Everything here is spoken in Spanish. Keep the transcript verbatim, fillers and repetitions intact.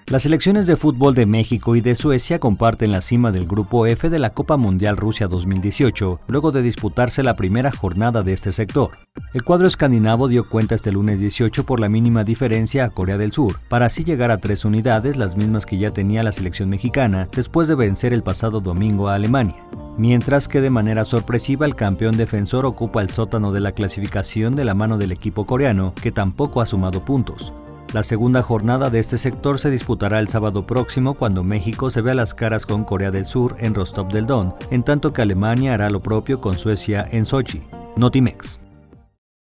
Las selecciones de fútbol de México y de Suecia comparten la cima del Grupo F de la Copa Mundial Rusia dos mil dieciocho, luego de disputarse la primera jornada de este sector. El cuadro escandinavo dio cuenta este lunes dieciocho por la mínima diferencia a Corea del Sur, para así llegar a tres unidades, las mismas que ya tenía la selección mexicana, después de vencer el pasado domingo a Alemania. Mientras que de manera sorpresiva el campeón defensor ocupa el sótano de la clasificación de la mano del equipo coreano, que tampoco ha sumado puntos. La segunda jornada de este sector se disputará el sábado próximo, cuando México se vea las caras con Corea del Sur en Rostov del Don, en tanto que Alemania hará lo propio con Suecia en Sochi. Notimex.